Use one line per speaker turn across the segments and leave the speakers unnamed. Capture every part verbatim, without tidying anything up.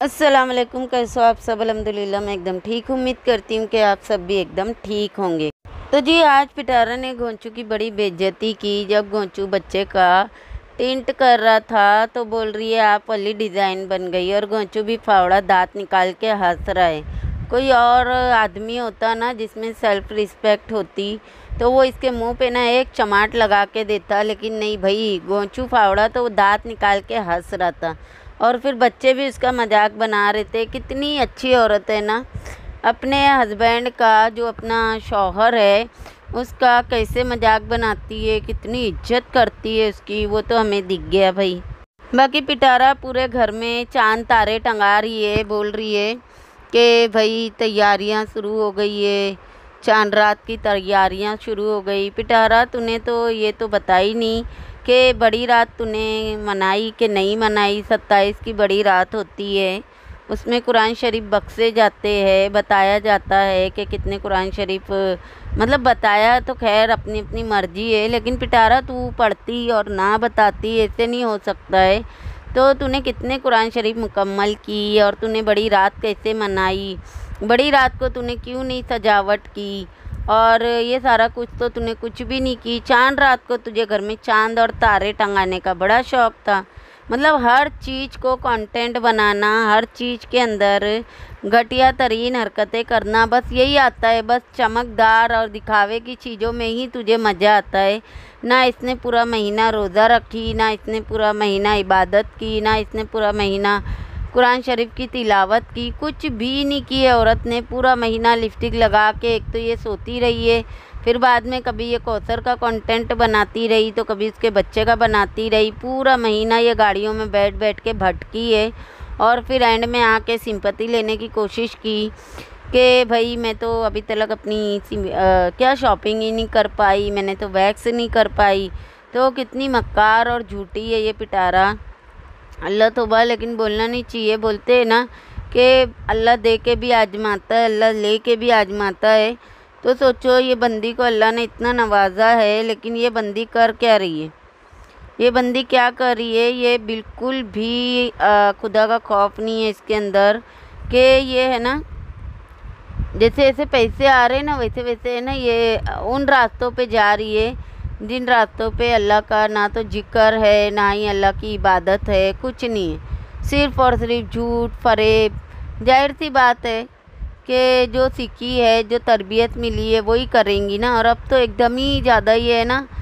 अस्सलाम वालेकुम। कैसे हो आप सब? अल्हम्दुलिल्लाह मैं एकदम ठीक हूँ। उम्मीद करती हूँ कि आप सब भी एकदम ठीक होंगे। तो जी आज पिटारा ने गोंचू की बड़ी बेइज्जती की। जब गोंचू बच्चे का टिंट कर रहा था तो बोल रही है आप वाली डिज़ाइन बन गई, और गोंचू भी फावड़ा दांत निकाल के हंस रहा है। कोई और आदमी होता ना जिसमें सेल्फ रिस्पेक्ट होती तो वो इसके मुंह पे ना एक चमाट लगा के देता, लेकिन नहीं भाई, गोंचू फावड़ा तो वो दांत निकाल के हंस रहा था। और फिर बच्चे भी उसका मजाक बना रहे थे। कितनी अच्छी औरत है ना, अपने हस्बैंड का, जो अपना शौहर है उसका कैसे मजाक बनाती है, कितनी इज्जत करती है उसकी, वो तो हमें दिख गया भाई। बाकी पिटारा पूरे घर में चांद तारे टंगा रही है, बोल रही है कि भाई तैयारियां शुरू हो गई है, चांद रात की तैयारियां शुरू हो गई। पिटारा तूने तो ये तो बताई नहीं कि बड़ी रात तूने मनाई कि नहीं मनाई। सत्ताईस की बड़ी रात होती है, उसमें कुरान शरीफ बख्शे जाते हैं, बताया जाता है कि कितने कुरान शरीफ, मतलब बताया तो खैर अपनी अपनी मर्जी है, लेकिन पिटारा तू पढ़ती और ना बताती, ऐसे नहीं हो सकता है। तो तूने कितने कुरान शरीफ मुकम्मल की और तूने बड़ी रात कैसे मनाई, बड़ी रात को तूने क्यों नहीं सजावट की, और ये सारा कुछ तो तूने कुछ भी नहीं की। चांद रात को तुझे घर में चांद और तारे टंगाने का बड़ा शौक़ था, मतलब हर चीज़ को कंटेंट बनाना, हर चीज़ के अंदर घटिया तरीन हरकतें करना, बस यही आता है। बस चमकदार और दिखावे की चीज़ों में ही तुझे मज़ा आता है। ना इसने पूरा महीना रोज़ा रखी, ना इसने पूरा महीना इबादत की, ना इसने पूरा महीना कुरान शरीफ की तिलावत की, कुछ भी नहीं की है औरत ने। पूरा महीना लिपस्टिक लगा के एक तो ये सोती रही है, फिर बाद में कभी ये कौसर का कंटेंट बनाती रही तो कभी उसके बच्चे का बनाती रही। पूरा महीना ये गाड़ियों में बैठ बैठ के भटकी है, और फिर एंड में आके सिंपैथी लेने की कोशिश की कि भाई मैं तो अभी तक अपनी आ, क्या शॉपिंग ही नहीं कर पाई, मैंने तो वैक्स नहीं कर पाई। तो कितनी मक्कार और झूठी है ये पिटारा, अल्लाह तौबा। लेकिन बोलना नहीं चाहिए, बोलते हैं ना कि अल्लाह दे के भी आजमाता है, अल्लाह ले के भी आजमाता है। तो सोचो ये बंदी को अल्लाह ने इतना नवाजा है, लेकिन ये बंदी कर क्या रही है, ये बंदी क्या कर रही है, ये बिल्कुल भी आ, खुदा का खौफ नहीं है इसके अंदर। कि ये है ना, जैसे ऐसे पैसे आ रहे हैं ना, वैसे वैसे है ना ये उन रास्तों पे जा रही है जिन रास्तों पे अल्लाह का ना तो जिक्र है, ना ही अल्लाह की इबादत है, कुछ नहीं है, सिर्फ़ और सिर्फ झूठ फरेब। जाहिर सी बात है कि जो सीखी है, जो तरबियत मिली है वही करेंगी ना। और अब तो एकदम ही ज़्यादा ये है ना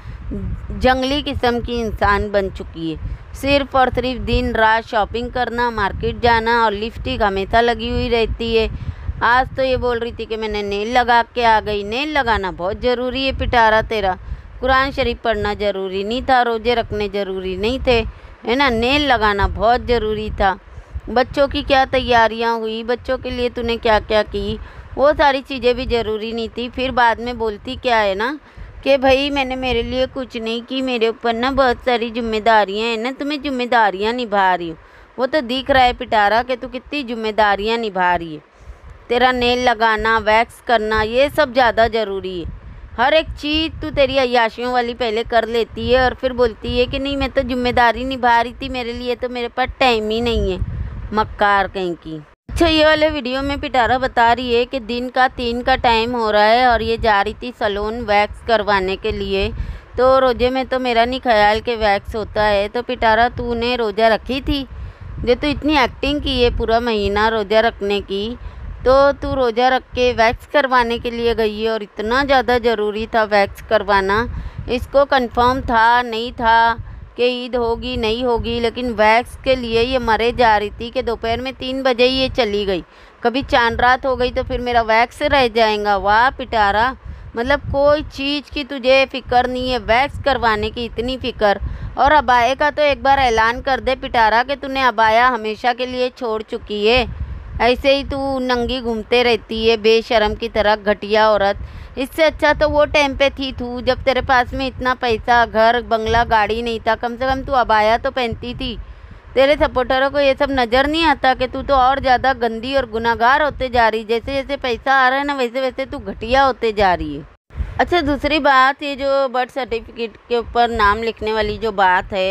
जंगली किस्म की इंसान बन चुकी है। सिर्फ़ और सिर्फ दिन रात शॉपिंग करना, मार्केट जाना, और लिपस्टिक हमेशा लगी हुई रहती है। आज तो ये बोल रही थी कि मैंने नेल लगा के आ गई। नेल लगाना बहुत ज़रूरी है पिटारा तेरा, कुरान शरीफ पढ़ना ज़रूरी नहीं था, रोज़े रखने ज़रूरी नहीं थे, है ना, नेल लगाना बहुत ज़रूरी था। बच्चों की क्या तैयारियां हुई, बच्चों के लिए तूने क्या क्या की, वो सारी चीज़ें भी ज़रूरी नहीं थी। फिर बाद में बोलती क्या है ना कि भाई मैंने मेरे लिए कुछ नहीं की, मेरे ऊपर ना बहुत सारी जिम्मेदारियां हैं ना, तुम्हें जिम्मेदारियां निभा रही हूँ। वो तो दिख रहा है पिटारा कि तू कितनी जिम्मेदारियाँ निभा रही है। तेरा नेल लगाना, वैक्स करना, ये सब ज़्यादा ज़रूरी है। हर एक चीज़ तू तेरी अय्याशियों वाली पहले कर लेती है, और फिर बोलती है कि नहीं मैं तो जिम्मेदारी निभा रही थी, मेरे लिए तो मेरे पास टाइम ही नहीं है, मक्कार कहीं की। अच्छा, ये वाले वीडियो में पिटारा बता रही है कि दिन का तीन का टाइम हो रहा है और ये जा रही थी सैलून वैक्स करवाने के लिए। तो रोज़े में तो मेरा नहीं ख्याल कि वैक्स होता है। तो पिटारा तूने रोज़ा रखी थी, जो तू इतनी एक्टिंग की है पूरा महीना रोज़ा रखने की, तो तू रोज़ा रख के वैक्स करवाने के लिए गई है। और इतना ज़्यादा ज़रूरी था वैक्स करवाना, इसको कंफर्म था नहीं था कि ईद होगी नहीं होगी, लेकिन वैक्स के लिए ये मरे जा रही थी कि दोपहर में तीन बजे ही ये चली गई। कभी चांद रात हो गई तो फिर मेरा वैक्स रह जाएगा। वाह पिटारा, मतलब कोई चीज़ की तुझे फ़िक्र नहीं है, वैक्स करवाने की इतनी फ़िक्र। और अबाए का तो एक बार ऐलान कर दे पिटारा कि तूने अबाया हमेशा के लिए छोड़ चुकी है। ऐसे ही तू नंगी घूमते रहती है बेशर्म की तरह, घटिया औरत। इससे अच्छा तो वो टाइम पे थी तू जब तेरे पास में इतना पैसा, घर बंगला, गाड़ी नहीं था, कम से कम तू अबाया तो पहनती थी। तेरे सपोर्टरों को ये सब नज़र नहीं आता कि तू तो और ज़्यादा गंदी और गुनाहगार होते जा रही। जैसे जैसे पैसा आ रहा है ना, वैसे वैसे तू घटिया होते जा रही है। अच्छा, दूसरी बात, ये जो बर्थ सर्टिफिकेट के ऊपर नाम लिखने वाली जो बात है,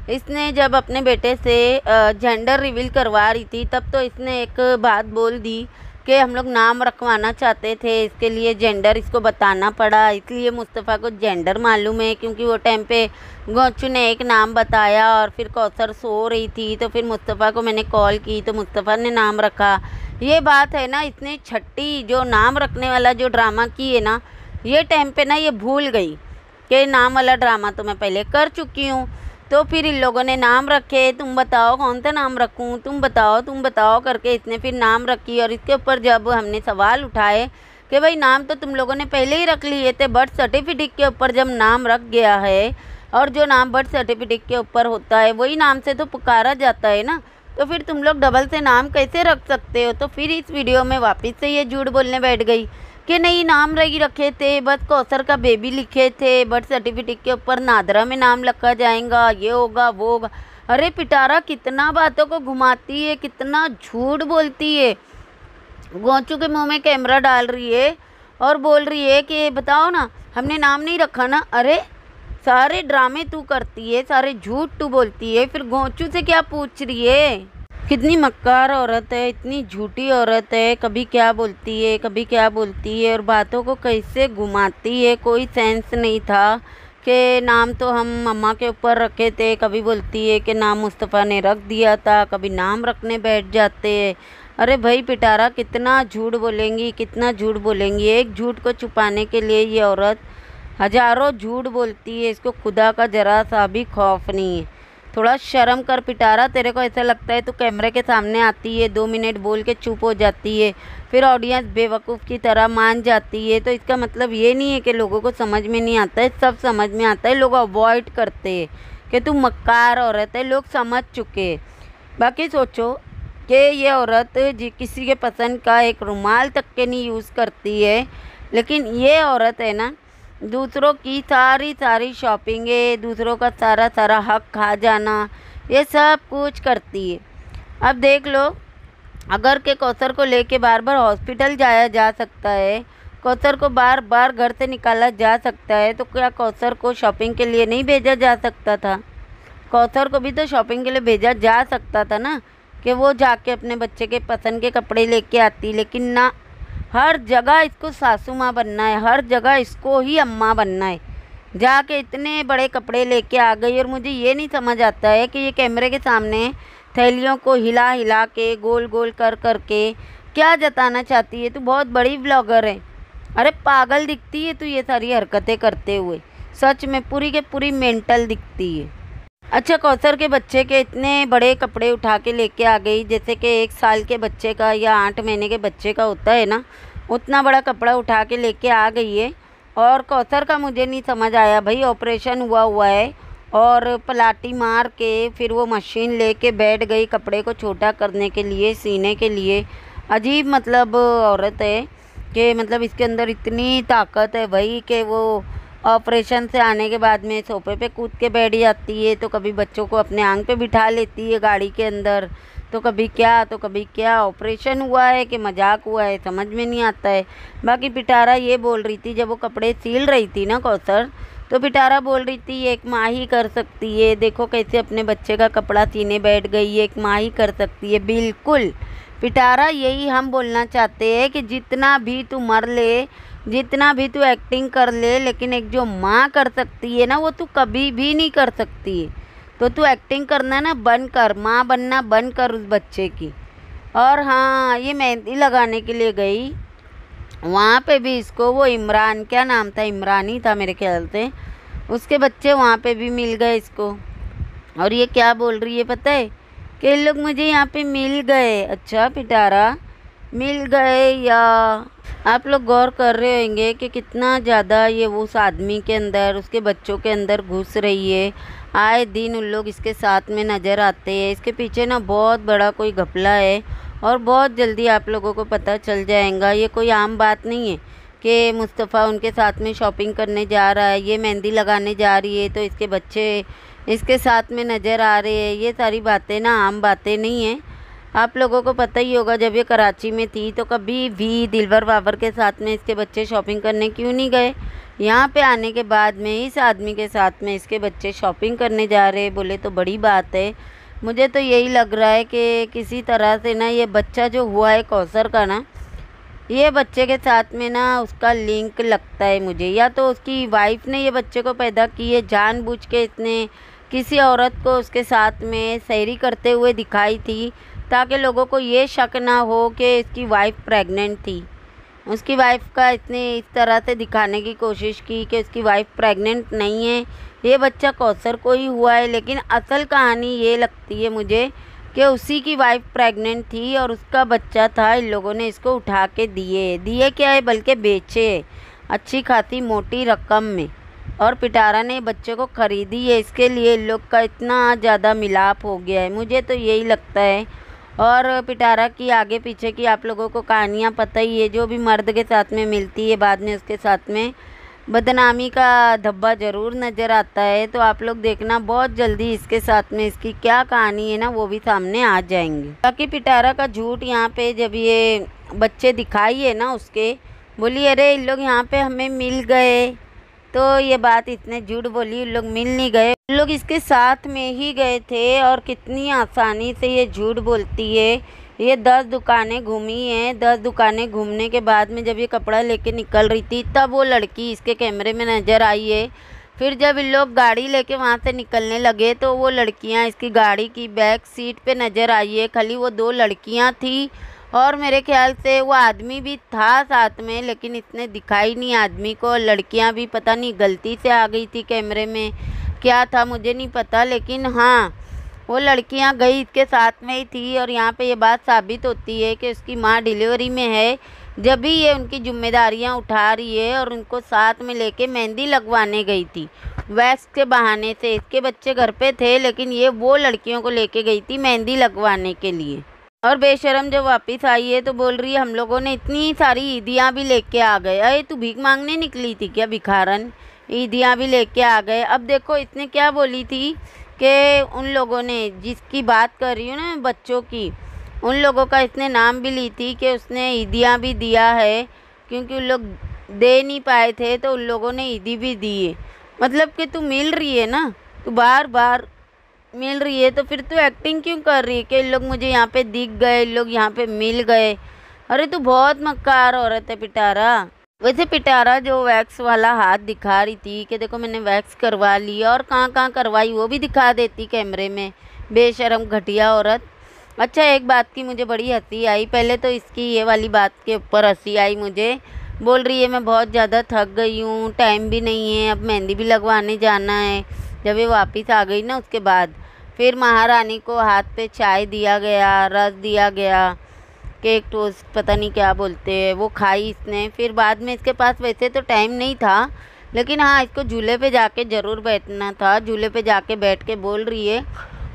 इसने जब अपने बेटे से जेंडर रिवील करवा रही थी तब तो इसने एक बात बोल दी कि हम लोग नाम रखवाना चाहते थे, इसके लिए जेंडर इसको बताना पड़ा, इसलिए मुस्तफ़ा को जेंडर मालूम है, क्योंकि वो टाइम पे गोंचू ने एक नाम बताया और फिर कौसर सो रही थी तो फिर मुस्तफ़ा को मैंने कॉल की तो मुस्तफ़ा ने नाम रखा। ये बात है ना, इसने छठी जो नाम रखने वाला जो ड्रामा की है ना, ये टाइम पे ना ये भूल गई कि नाम वाला ड्रामा तो मैं पहले कर चुकी हूँ। तो फिर इन लोगों ने नाम रखे, तुम बताओ कौन सा नाम रखूं, तुम बताओ तुम बताओ करके इसने फिर नाम रखी। और इसके ऊपर जब हमने सवाल उठाए कि भाई नाम तो तुम लोगों ने पहले ही रख लिए थे, बर्थ सर्टिफिकेट के ऊपर जब नाम रख गया है और जो नाम बर्थ सर्टिफिकेट के ऊपर होता है वही नाम से तो पुकारा जाता है ना, तो फिर तुम लोग डबल से नाम कैसे रख सकते हो। तो फिर इस वीडियो में वापस से ये झूठ बोलने बैठ गई कि नहीं नाम रही रखे थे, बस कौसर का बेबी लिखे थे, बर्थ सर्टिफिकेट के ऊपर नादरा में नाम लिखा जाएगा, ये होगा वो होगा। अरे पिटारा कितना बातों को घुमाती है, कितना झूठ बोलती है। गोंचू के मुंह में कैमरा डाल रही है और बोल रही है कि बताओ ना हमने नाम नहीं रखा ना। अरे सारे ड्रामे तू करती है, सारे झूठ तू बोलती है, फिर गोंचू से क्या पूछ रही है। कितनी मक्कार औरत है, इतनी झूठी औरत है, कभी क्या बोलती है कभी क्या बोलती है और बातों को कैसे घुमाती है। कोई सेंस नहीं था कि नाम तो हम मम्मा के ऊपर रखे थे, कभी बोलती है कि नाम मुस्तफ़ा ने रख दिया था, कभी नाम रखने बैठ जाते हैं। अरे भाई पिटारा कितना झूठ बोलेंगी, कितना झूठ बोलेंगी। एक झूठ को छुपाने के लिए ये औरत हजारों झूठ बोलती है, इसको खुदा का जरा सा भी खौफ नहीं है। थोड़ा शर्म कर पिटारा, तेरे को ऐसा लगता है तो कैमरे के सामने आती है, दो मिनट बोल के चुप हो जाती है, फिर ऑडियंस बेवकूफ़ की तरह मान जाती है। तो इसका मतलब ये नहीं है कि लोगों को समझ में नहीं आता है, सब समझ में आता है, लोग अवॉइड करते हैं कि तू मक्कार औरत है, लोग समझ चुके हैं। बाकी सोचो कि ये औरत जी किसी के पसंद का एक रुमाल तक के नहीं यूज़ करती है, लेकिन ये औरत है ना दूसरों की सारी सारी शॉपिंगें, दूसरों का सारा सारा हक खा जाना, ये सब कुछ करती है। अब देख लो, अगर के कौसर को लेके बार बार हॉस्पिटल जाया जा सकता है, कौसर को बार बार घर से निकाला जा सकता है, तो क्या कौसर को शॉपिंग के लिए नहीं भेजा जा सकता था। कौसर को भी तो शॉपिंग के लिए भेजा जा सकता था ना, कि वो जाके अपने बच्चे के पसंद के कपड़े लेके आती, लेकिन ना, हर जगह इसको सासू माँ बनना है, हर जगह इसको ही अम्मा बनना है। जाके इतने बड़े कपड़े लेके आ गई और मुझे ये नहीं समझ आता है कि ये कैमरे के सामने थैलियों को हिला हिला के गोल गोल कर कर के क्या जताना चाहती है। तू बहुत बड़ी ब्लॉगर है, अरे पागल दिखती है तू ये सारी हरकतें करते हुए, सच में पूरी के पूरी मेंटल दिखती है। अच्छा, कौसर के बच्चे के इतने बड़े कपड़े उठा के लेके आ गई, जैसे कि एक साल के बच्चे का या आठ महीने के बच्चे का होता है ना, उतना बड़ा कपड़ा उठा के लेके आ गई है। और कौसर का मुझे नहीं समझ आया भाई, ऑपरेशन हुआ हुआ है और पलाटी मार के फिर वो मशीन लेके बैठ गई कपड़े को छोटा करने के लिए, सीने के लिए। अजीब मतलब औरत है कि मतलब इसके अंदर इतनी ताकत है भाई कि वो ऑपरेशन से आने के बाद में सोफे पे कूद के बैठ जाती है, तो कभी बच्चों को अपने आंग पे बिठा लेती है गाड़ी के अंदर, तो कभी क्या तो कभी क्या। ऑपरेशन हुआ है कि मजाक हुआ है समझ में नहीं आता है। बाकी पिटारा ये बोल रही थी, जब वो कपड़े सील रही थी ना कौसर, तो पिटारा बोल रही थी एक माँ ही कर सकती है, देखो कैसे अपने बच्चे का कपड़ा सीने बैठ गई, एक माँ ही कर सकती है। बिल्कुल पिटारा, यही हम बोलना चाहते हैं कि जितना भी तू मर ले, जितना भी तू एक्टिंग कर ले, लेकिन एक जो माँ कर सकती है ना, वो तू कभी भी नहीं कर सकती है। तो तू एक्टिंग करना ना बंद कर, माँ बनना बंद कर उस बच्चे की। और हाँ, ये मेहंदी लगाने के लिए गई, वहाँ पे भी इसको वो इमरान, क्या नाम था, इमरान ही था मेरे ख्याल से, उसके बच्चे वहाँ पे भी मिल गए इसको। और ये क्या बोल रही है पता है कि लोग मुझे यहाँ पे मिल गए। अच्छा पिटारा, मिल गए, या आप लोग गौर कर रहे होंगे कि कितना ज़्यादा ये वो उस आदमी के अंदर, उसके बच्चों के अंदर घुस रही है। आए दिन उन लोग इसके साथ में नज़र आते हैं। इसके पीछे ना बहुत बड़ा कोई घपला है और बहुत जल्दी आप लोगों को पता चल जाएगा। ये कोई आम बात नहीं है कि मुस्तफ़ा उनके साथ में शॉपिंग करने जा रहा है, ये मेहंदी लगाने जा रही है तो इसके बच्चे इसके साथ में नज़र आ रहे हैं। ये सारी बातें ना आम बातें नहीं हैं। आप लोगों को पता ही होगा, जब ये कराची में थी तो कभी भी दिलवर बाबर के साथ में इसके बच्चे शॉपिंग करने क्यों नहीं गए। यहाँ पे आने के बाद में इस आदमी के साथ में इसके बच्चे शॉपिंग करने जा रहे बोले तो बड़ी बात है। मुझे तो यही लग रहा है कि किसी तरह से ना ये बच्चा जो हुआ है कौसर का ना, ये बच्चे के साथ में ना उसका लिंक लगता है मुझे, या तो उसकी वाइफ ने ये बच्चे को पैदा किए जानबूझ के, इसने किसी औरत को उसके साथ में सैरी करते हुए दिखाई थी ताकि लोगों को ये शक ना हो कि इसकी वाइफ प्रेग्नेंट थी। उसकी वाइफ का इसने इस तरह से दिखाने की कोशिश की कि उसकी वाइफ प्रेग्नेंट नहीं है, ये बच्चा कौसर को ही हुआ है। लेकिन असल कहानी ये लगती है मुझे कि उसी की वाइफ प्रेग्नेंट थी और उसका बच्चा था। इन लोगों ने इसको उठा के दिए दिए क्या है बल्कि बेचे अच्छी खासी मोटी रकम में, और पिटारा ने बच्चे को ख़रीदी है। इसके लिए इन लोग का इतना ज़्यादा मिलाप हो गया है, मुझे तो यही लगता है। और पिटारा की आगे पीछे की आप लोगों को कहानियाँ पता ही है, जो भी मर्द के साथ में मिलती है बाद में उसके साथ में बदनामी का धब्बा ज़रूर नज़र आता है। तो आप लोग देखना बहुत जल्दी इसके साथ में इसकी क्या कहानी है ना वो भी सामने आ जाएंगी। बाकी पिटारा का झूठ यहाँ पे जब ये बच्चे दिखाई है ना उसके, बोली अरे इन लोग यहाँ पे हमें मिल गए, तो ये बात इसने झूठ बोली, उन लोग मिल नहीं गए, उन लोग इसके साथ में ही गए थे। और कितनी आसानी से ये झूठ बोलती है। ये दस दुकानें घूमी हैं, दस दुकानें घूमने के बाद में जब ये कपड़ा लेके निकल रही थी तब वो लड़की इसके कैमरे में नज़र आई है। फिर जब इन लोग गाड़ी लेके वहाँ से निकलने लगे तो वो लड़कियाँ इसकी गाड़ी की बैक सीट पे नज़र आई है। खाली वो दो लड़कियाँ थी और मेरे ख्याल से वो आदमी भी था साथ में, लेकिन इसने दिखाई नहीं आदमी को। लड़कियां भी पता नहीं गलती से आ गई थी कैमरे में, क्या था मुझे नहीं पता, लेकिन हाँ वो लड़कियां गई इसके साथ में ही थी। और यहाँ पे ये बात साबित होती है कि उसकी माँ डिलीवरी में है, जब भी ये उनकी जिम्मेदारियां उठा रही है। और उनको साथ में लेके मेहंदी लगवाने गई थी वैक्स के बहाने से। इसके बच्चे घर पे थे लेकिन ये वो लड़कियों को लेके गई थी मेहंदी लगवाने के लिए। और बेशरम जब वापस आई है तो बोल रही है हम लोगों ने इतनी सारी ईदियाँ भी लेके आ गए। अरे तू भीख मांगने निकली थी क्या भिखारन, ईदियाँ भी लेके आ गए। अब देखो इसने क्या बोली थी कि उन लोगों ने, जिसकी बात कर रही हूँ ना बच्चों की, उन लोगों का इसने नाम भी ली थी कि उसने ईदियाँ भी दिया है, क्योंकि उन लोग दे नहीं पाए थे तो उन लोगों ने ईदी भी दी है। मतलब कि तू मिल रही है ना, तू बार बार मिल रही है, तो फिर तू एक्टिंग क्यों कर रही है कि इन लोग मुझे यहाँ पे दिख गए, इन लोग यहाँ पे मिल गए। अरे तू बहुत मक्कार औरत है पिटारा। वैसे पिटारा जो वैक्स वाला हाथ दिखा रही थी कि देखो मैंने वैक्स करवा ली, और कहाँ कहाँ करवाई वो भी दिखा देती कैमरे में, बेशरम घटिया औरत। अच्छा एक बात की मुझे बड़ी हंसी आई, पहले तो इसकी ये वाली बात के ऊपर हंसी आई मुझे। बोल रही है मैं बहुत ज़्यादा थक गई हूँ, टाइम भी नहीं है, अब मेहंदी भी लगवाने जाना है। जब ये वापस आ गई ना उसके बाद फिर महारानी को हाथ पे चाय दिया गया, रस दिया गया, केक टोस्ट पता नहीं क्या बोलते हैं, वो खाई इसने। फिर बाद में इसके पास वैसे तो टाइम नहीं था, लेकिन हाँ इसको झूले पे जाके ज़रूर बैठना था। झूले पे जाके बैठ के बोल रही है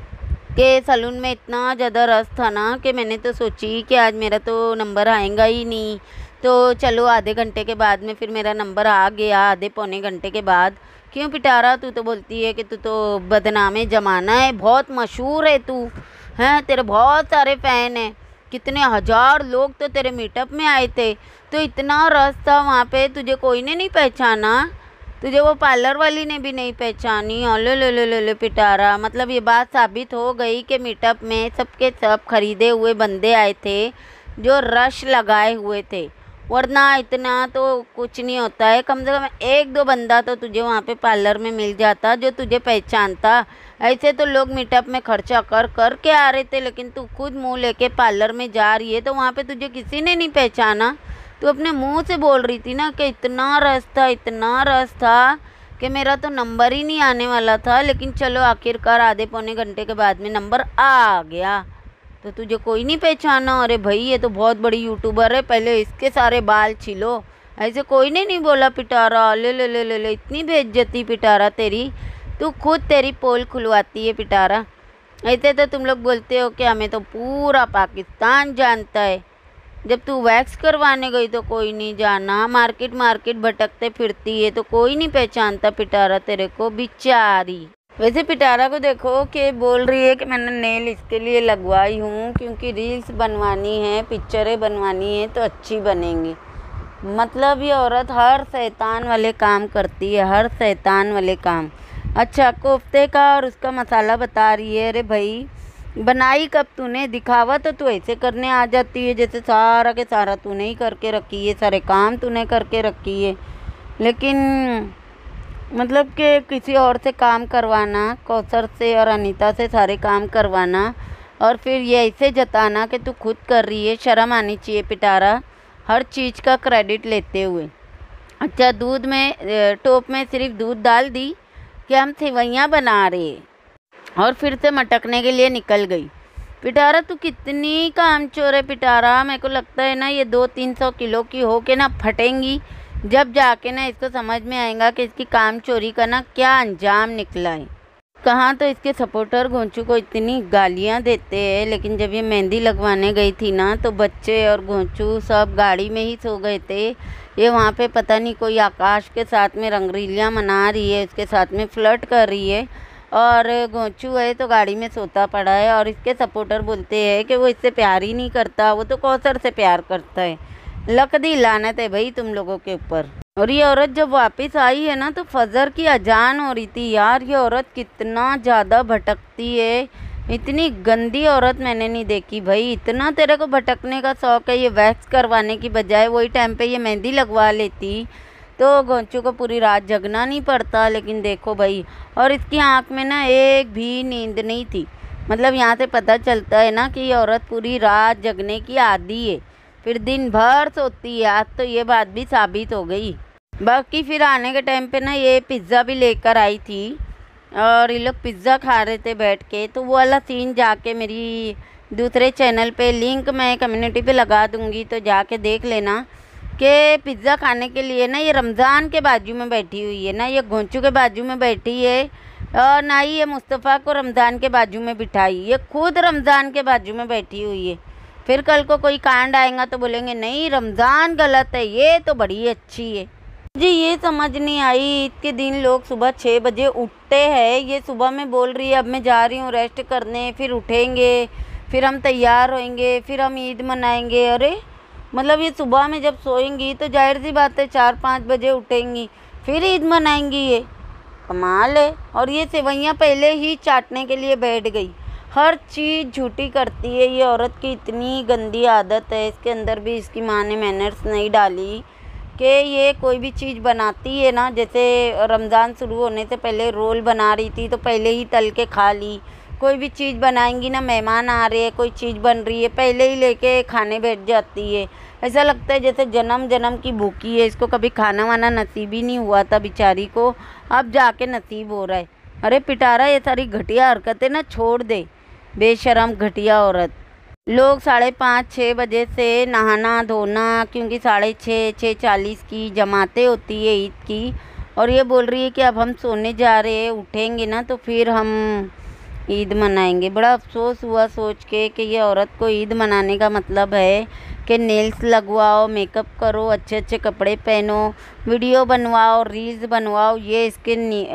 कि सैलून में इतना ज़्यादा रस था ना कि मैंने तो सोची कि आज मेरा तो नंबर आएगा ही नहीं, तो चलो आधे घंटे के बाद में फिर मेरा नंबर आ गया, आधे पौने घंटे के बाद। क्यों पिटारा तू तो बोलती है कि तू तो बदनामे ज़माना है, बहुत मशहूर है तू, हैं तेरे बहुत सारे फ़ैन हैं, कितने हज़ार लोग तो तेरे मीटअप में आए थे, तो इतना रस था वहाँ पे, तुझे कोई ने नहीं पहचाना, तुझे वो पार्लर वाली ने भी नहीं पहचानी। ओले ले ले ले ले पिटारा। मतलब ये बात साबित हो गई कि मीटअप में सबके सब खरीदे हुए बंदे आए थे जो रश लगाए हुए थे, वरना इतना तो कुछ नहीं होता है। कम से कम एक दो बंदा तो तुझे वहाँ पे पार्लर में मिल जाता जो तुझे पहचानता। ऐसे तो लोग मीटअप में खर्चा कर कर के आ रहे थे, लेकिन तू खुद मुंह लेके पार्लर में जा रही है तो वहाँ पे तुझे किसी ने नहीं पहचाना। तू अपने मुंह से बोल रही थी ना कि इतना रस था, इतना रस था कि मेरा तो नंबर ही नहीं आने वाला था, लेकिन चलो आखिरकार आधे पौने घंटे के बाद में नंबर आ गया, तो तुझे कोई नहीं पहचाना। अरे भाई ये तो बहुत बड़ी यूट्यूबर है, पहले इसके सारे बाल छिलो। ऐसे कोई ने नहीं बोला पिटारा। ले ले ले ले ले इतनी बेइज्जती पिटारा तेरी, तू खुद तेरी पोल खुलवाती है पिटारा। ऐसे तो तुम लोग बोलते हो कि हमें तो पूरा पाकिस्तान जानता है, जब तू वैक्स करवाने गई तो कोई नहीं जाना, मार्केट मार्केट भटकते फिरती है तो कोई नहीं पहचानता पिटारा तेरे को, बेचारी। वैसे पिटारा को देखो कि बोल रही है कि मैंने नेल इसके लिए लगवाई हूँ क्योंकि रील्स बनवानी है, पिक्चरें बनवानी है तो अच्छी बनेंगी। मतलब ये औरत हर शैतान वाले काम करती है, हर शैतान वाले काम। अच्छा, कोफ्ते का और उसका मसाला बता रही है। अरे भाई, बनाई कब तूने? दिखावा तो तू ऐसे करने आ जाती है जैसे सारा के सारा तूने ही करके रखी है, सारे काम तूने करके रखी है। लेकिन मतलब कि किसी और से काम करवाना, कौसर से और अनीता से सारे काम करवाना और फिर ये ऐसे जताना कि तू खुद कर रही है, शर्म आनी चाहिए पिटारा, हर चीज़ का क्रेडिट लेते हुए। अच्छा, दूध में टोप में सिर्फ दूध डाल दी कि हम सेवइयाँ बना रहे और फिर से मटकने के लिए निकल गई। पिटारा तू कितनी कामचोर है पिटारा। मेरे को लगता है ना ये दो तीन सौ किलो की हो के ना फटेंगी, जब जाके ना इसको समझ में आएगा कि इसकी काम चोरी का ना क्या अंजाम निकला है। कहाँ तो इसके सपोर्टर गोंचू को इतनी गालियाँ देते हैं, लेकिन जब ये मेहंदी लगवाने गई थी ना तो बच्चे और गोंचू सब गाड़ी में ही सो गए थे। ये वहाँ पे पता नहीं कोई आकाश के साथ में रंगरीलियाँ मना रही है, उसके साथ में फ्लर्ट कर रही है और गोंचू है तो गाड़ी में सोता पड़ा है। और इसके सपोर्टर बोलते हैं कि वो इससे प्यार ही नहीं करता, वो तो कौसर से प्यार करता है। लकदी लानत है भाई तुम लोगों के ऊपर। और ये औरत जब वापस आई है ना तो फजर की अजान हो रही थी। यार ये औरत कितना ज़्यादा भटकती है, इतनी गंदी औरत मैंने नहीं देखी भाई। इतना तेरे को भटकने का शौक है, ये वैक्स करवाने की बजाय वही टाइम पे ये मेहंदी लगवा लेती तो गोंचू को पूरी रात जगना नहीं पड़ता। लेकिन देखो भाई, और इसकी आँख में ना एक भी नींद नहीं थी। मतलब यहाँ से पता चलता है ना कि ये औरत पूरी रात जगने की आदी है, फिर दिन भर सोती है। आज तो ये बात भी साबित हो गई। बाकी फिर आने के टाइम पे ना ये पिज़्ज़ा भी लेकर आई थी और ये लोग पिज़्ज़ा खा रहे थे बैठ के। तो वो वाला सीन जाके मेरी दूसरे चैनल पे लिंक मैं कम्युनिटी पे लगा दूँगी, तो जाके देख लेना कि पिज़्ज़ा खाने के लिए ना ये रमज़ान के बाजू में बैठी हुई है, ना ये गोंचू के बाजू में बैठी है और ना ही ये मुस्तफ़ा को रमज़ान के बाजू में बिठाई, ये खुद रमज़ान के बाजू में बैठी हुई है। फिर कल को कोई कांड आएगा तो बोलेंगे नहीं रमज़ान गलत है, ये तो बड़ी अच्छी है। मुझे ये समझ नहीं आई, ईद के दिन लोग सुबह छः बजे उठते हैं। ये सुबह में बोल रही है अब मैं जा रही हूँ रेस्ट करने, फिर उठेंगे, फिर हम तैयार होएंगे, फिर हम ईद मनाएंगे। अरे मतलब ये सुबह में जब सोएंगी तो जाहिर सी बात है चार पाँच बजे उठेंगी, फिर ईद मनाएंगी। ये कमाल है। और ये सेवइयाँ पहले ही चाटने के लिए बैठ गई, हर चीज़ झूठी करती है ये औरत की, इतनी गंदी आदत है इसके अंदर भी। इसकी माँ ने मैनर्स नहीं डाली कि ये कोई भी चीज़ बनाती है ना, जैसे रमज़ान शुरू होने से पहले रोल बना रही थी तो पहले ही तल के खा ली। कोई भी चीज़ बनाएंगी ना, मेहमान आ रहे हैं, कोई चीज़ बन रही है, पहले ही लेके खाने बैठ जाती है। ऐसा लगता है जैसे जन्म जन्म की भूखी है, इसको कभी खाना वाना नसीब ही नहीं हुआ था बेचारी को, अब जाके नसीब हो रहा है। अरे पिटारा, ये सारी घटिया हरकतें ना छोड़ दे, बेशरम घटिया औरत। लोग साढ़े पाँच छः बजे से नहाना धोना, क्योंकि साढ़े छः छः चालीस की जमातें होती है ईद की, और ये बोल रही है कि अब हम सोने जा रहे हैं, उठेंगे ना तो फिर हम ईद मनाएंगे। बड़ा अफसोस हुआ सोच के कि ये औरत को ईद मनाने का मतलब है कि नेल्स लगवाओ, मेकअप करो, अच्छे अच्छे कपड़े पहनो, वीडियो बनवाओ, रील्स बनवाओ, ये इसके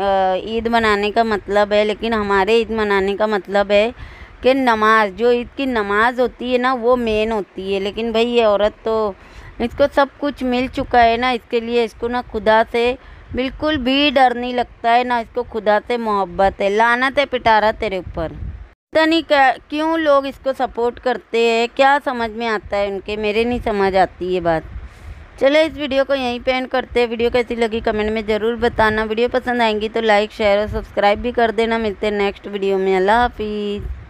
ईद मनाने का मतलब है। लेकिन हमारे ईद मनाने का मतलब है कि नमाज, जो ईद की नमाज होती है ना वो मेन होती है। लेकिन भाई ये औरत तो, इसको सब कुछ मिल चुका है ना, इसके लिए इसको ना खुदा से बिल्कुल भी डर नहीं लगता है, ना इसको खुदा से मोहब्बत है। लानत है पिटारा तेरे ऊपर। पता नहीं क्या क्यों लोग इसको सपोर्ट करते हैं, क्या समझ में आता है उनके, मेरे नहीं समझ आती ये बात। चलो इस वीडियो को यहीं पे एंड करते हैं। वीडियो कैसी लगी कमेंट में ज़रूर बताना। वीडियो पसंद आएंगी तो लाइक शेयर और सब्सक्राइब भी कर देना। मिलते हैं नेक्स्ट वीडियो में। अल्लाह हाफिज़।